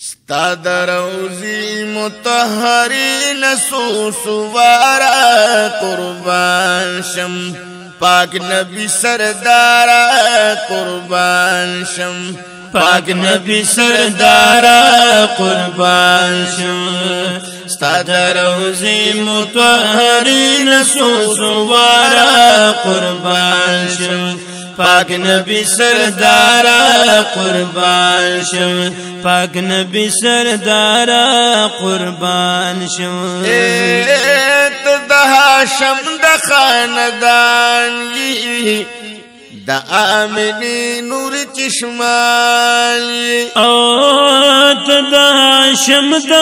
ستا در روزی مطهرین سوسوارا قربان شم پاک نبی سردارا قربان شم پاک نبی سردارا قربان شم ستا در روزی مطهرین سوسوارا قربان شم پاک نبی سردارا قربان شم پاک نبی سردارا قربان شم تو د هاشم د خاندان یی د آمنی نور چشمان یی او تو د هاشم د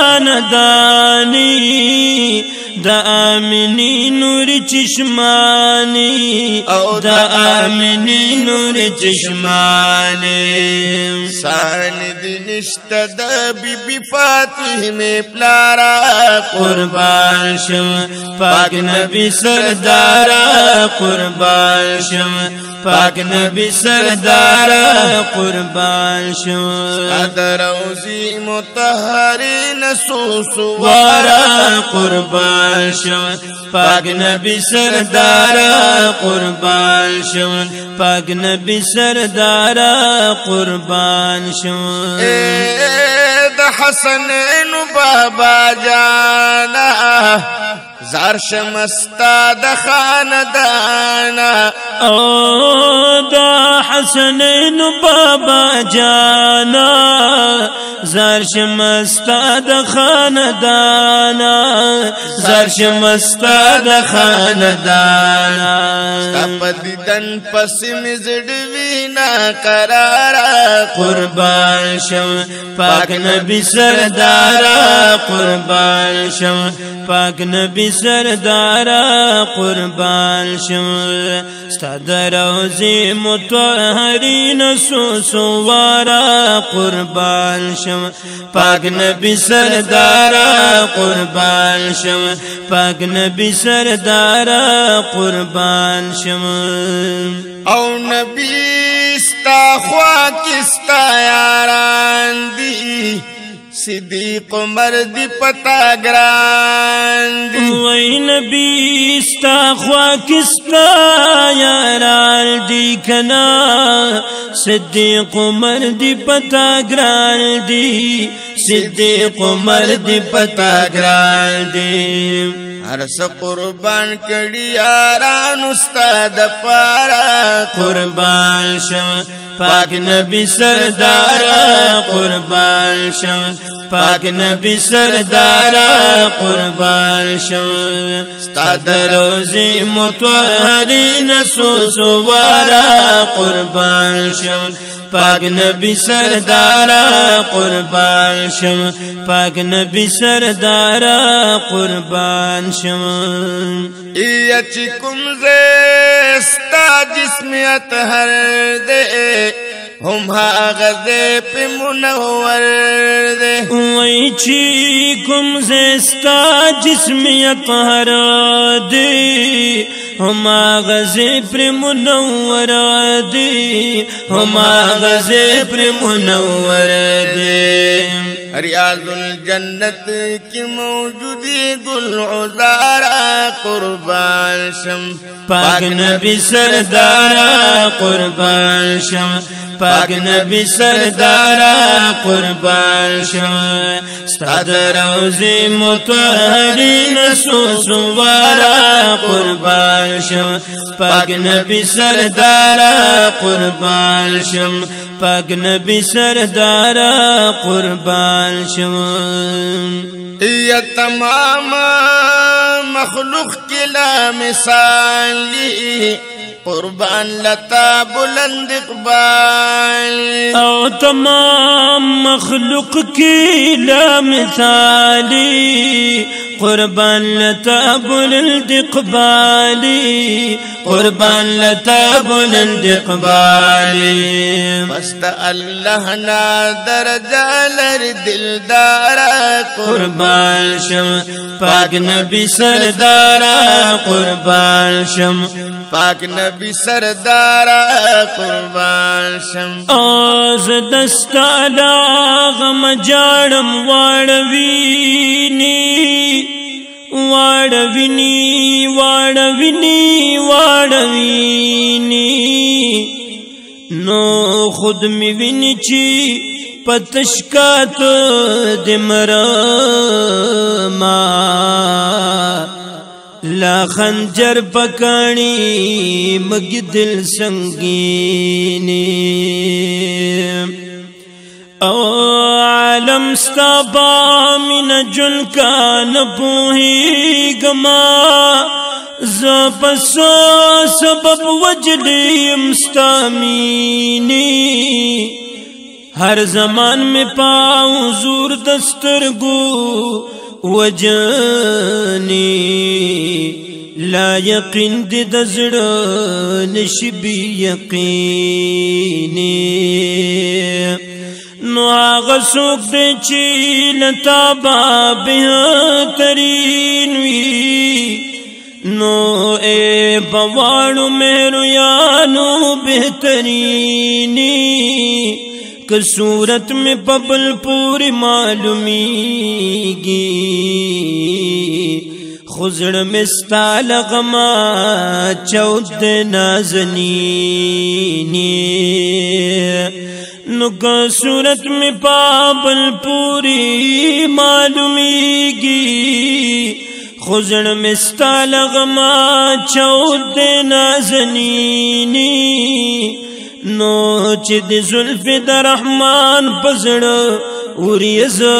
خاندانی د آمنی نور چشمانی او د آمنی نور چشمانی سان دی نشتا دا بی بی فاطمه پلارا قربان شم پاک نبی سردارا قربان شم پاک نبی سردارا قربان شم در روزی مطهرین سوسوارا قربان شم پاک نبی سردارا قربان شم پاک نبی سردارا قربان شم د حسنین بابا جانا زار شمستا د خاندانا او دا حسنین بابا جانا زار شمستا د خاندانا زار شمستا د خاندانا پدیدن پس مزدوینا قرارا قربان شم پاک نبی سردارا قربان شم پاک نبی سردارا قربان شم ستا در روزی مطهرین سوسوارا قربان شم پاک نبی سردارا قربان شم پاک نبی سردارا قربان شم او نبی ستا خواکستا یاران دی صدیق مرد پتا گران دی وی نبی ستا خواکستا یاران دی کنا صدیق مرد پتا گران دی صدیق مرد پتا گران دی هرس قربان کړي یاران استاد پارا قربان شم پاک نبی سردارا قربان شم پاک نبی سردارا قربان شم ستا در روزی مطهرین سوسوارا قربان شم پاک نبی سردارا قربان شم پاک نبی سردارا قربان شم ایچکم زستا جسمیت هر دے هم آغازے پہ منور دے وی چی کم زستا جسمیت ہر دے هم آغازے پر منور دے هم آغازے پر منور دے ریاض الجنت کی موجودی گل عزارا قربان شم پاک نبی سردارا قربان شم پاک نبی سردارا قربان شم ستا در روزی مطهرین سوسوارا قربان شم پاک نبی سردارا قربان شم پاک نبی سردارا قربان شم یا تمام مخلوق کی لا مثالی قربان لتا بلند اقبال او تمام مخلوق کی لا مثالی قربان لتاب الاندقبالي قربان لتاب الاندقبالي مست الله نا درجه لر دلدارا قربان شم پاک نبی سردارا قربان شم پاک نبی سردارا قربان شم آز دستا غم جاڑم واڑوینی واڑوینی واڑوینی واڑوینی نو خود می وینی چی پتشکات دمرما لا خنجر پکانی مگی دل سنگینی او عالم ستابا من جن کا نپوہی گما زپسو سبب وجلی مستامینی ہر زمان میں پاؤں زور دسترگو وجنی لا یقین دی دزڑ نشبی یقینی نو آغا سوک دے چیل تابا بہترین وی نو اے بوارو میرو یانو بہترینی صورت میں پبل پوری معلومی گی خزر میں ستال غما چود نازنینی نکا صورت میں پابل پوری معلومی گی خزر میں ستال غما چود نازنینی نو چی دی زلف در رحمان پزڑ اوری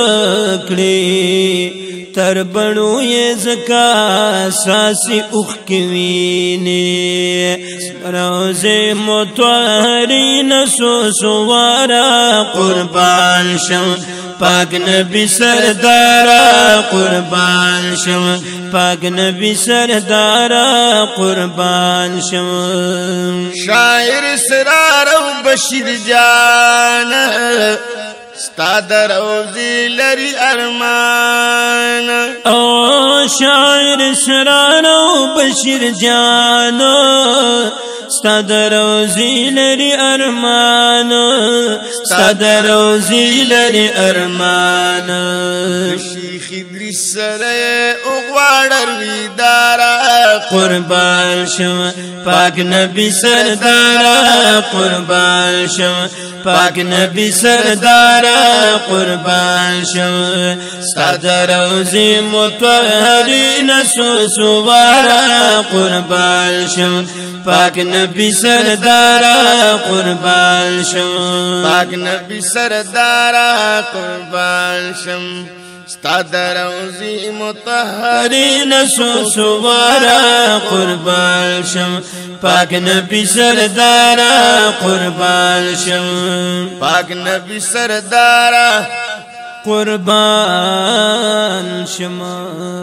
زکڑی تر بڑو یہ زکا ساسی اخ کوینی روز متوہرین سو سوارا قربان شم پاک نبی سردارا قربان شم پاک نبی سردارا قربان شم شاعر اسرار و بشیر جان استاد روزی لری ارمان او شاعر اسرار و بشیر جان استاد روزی لری ارمان استاد روزی لری ارمان شیخ ادریس سره اغوار ویدارا قربان شم پاک نبی سردارا قربان شم پاک نبی سردارا قربان شم استاد روزی متوہرین سو سوارا قربان شم پاک نبی سردارا قربان شم پاک نبی سردارا قربان شم استاد روزی مطهرین سو سوارا قربان شم پاک نبی سردارا قربان شم پاک نبی سردارا قربان شم